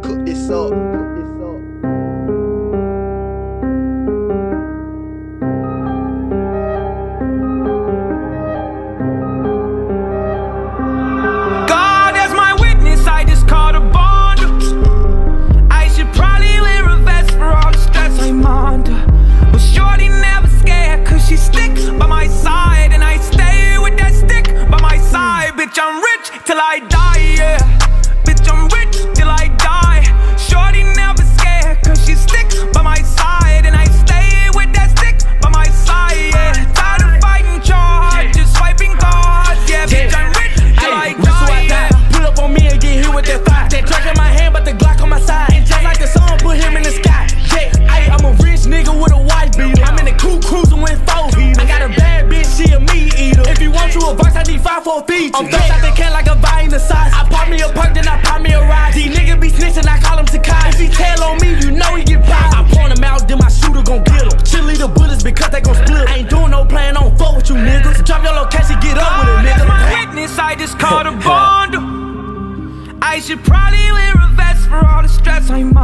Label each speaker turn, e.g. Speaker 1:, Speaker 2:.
Speaker 1: Cook this up.
Speaker 2: God as my witness, I just caught a bond. I should probably wear a vest for all the stress I'm under. But shorty never scared, cause she stick by my side, and I stay with that stick by my side. Bitch, I'm rich till I die, yeah. Bitch, I'm rich till I die. Shorty never scared, cause she stick by my side, and I stay with that stick by my side, yeah. Tired of fighting charge, just swiping cards, yeah. Bitch, I'm rich till I die, yeah.
Speaker 3: Pull up on me and get hit with that fire. That Glock in my hand, but the Glock on my side. And just like the sun, put him in the sky. Yeah, I'm a rich nigga with a wife beater. I'm in the coupe cruising with 4 heaters. I got a bad bitch, she a meat eater. If you want you a verse, I need 5 for a feature. I'm fresh out the can like a vine in the size. I pop me a perk, then I pop me a ride. These niggas be snitching, I call him Takai. If he tell on me, you know he get popped. I point him out, then my shooter gon' get him. Cheerleader bullets because they gon' split. I ain't doing no plan, I don't fuck with you niggas. Drop your location, get up with it, nigga.
Speaker 2: My witness, I just caught a bond. I should probably wear a vest for all the stress I'm